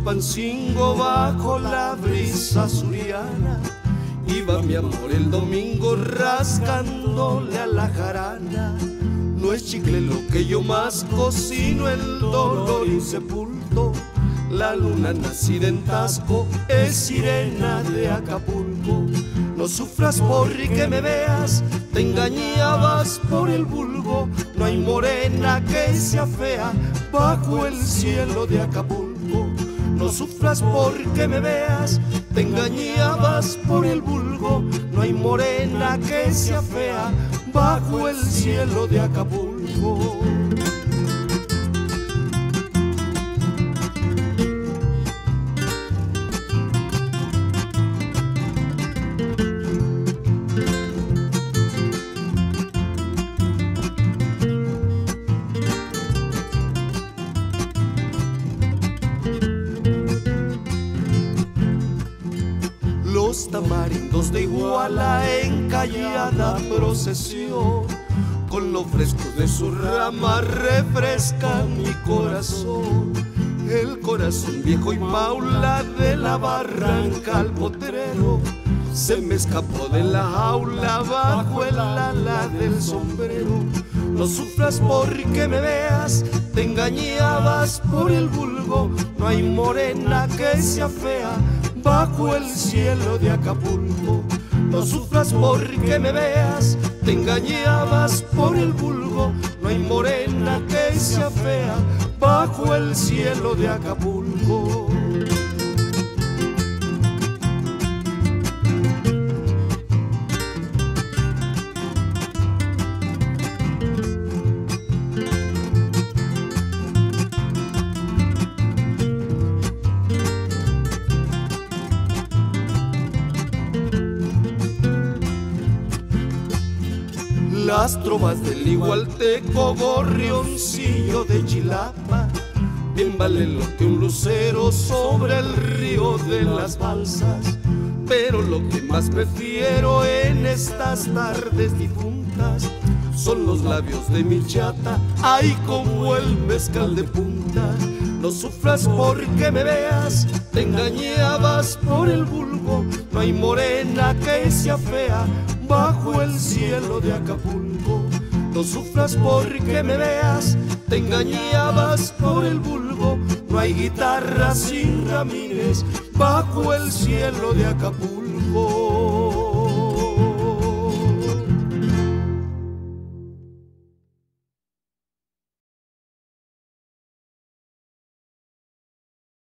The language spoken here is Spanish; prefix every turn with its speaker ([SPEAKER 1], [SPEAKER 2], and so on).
[SPEAKER 1] Chilpancingo bajo la brisa suriana. Iba mi amor el domingo rascándole a la jarana. No es chicle lo que yo masco, sino el dolor insepulto. La luna nacida en Tasco es sirena de Acapulco. No sufras porri que me veas, te engañabas por el vulgo. No hay morena que sea fea bajo el cielo de Acapulco. No sufras porque me veas, te engañabas por el vulgo. No hay morena que sea fea bajo el cielo de Acapulco. Los tamarindos de Iguala en callada procesión, con lo fresco de su rama refrescan mi corazón. El corazón viejo y Paula de la barranca al potrero se me escapó de la jaula bajo el ala del sombrero. No sufras porque me veas, te engañabas por el vulgo. No hay morena que sea fea bajo el cielo de Acapulco. No sufras porque me veas, te engañabas por el vulgo. No hay morena que sea fea bajo el cielo de Acapulco. Las trovas del igualteco, gorrioncillo de Chilapa, bien vale lo que un lucero sobre el río de las balsas. Pero lo que más prefiero en estas tardes difuntas son los labios de mi chata, ay como el mezcal de punta. No sufras porque me veas, te engañabas por el vulgo. No hay morena que sea fea bajo el cielo de Acapulco. No sufras porque me veas, te engañabas por el vulgo. No hay guitarra sin Ramírez bajo el cielo de Acapulco.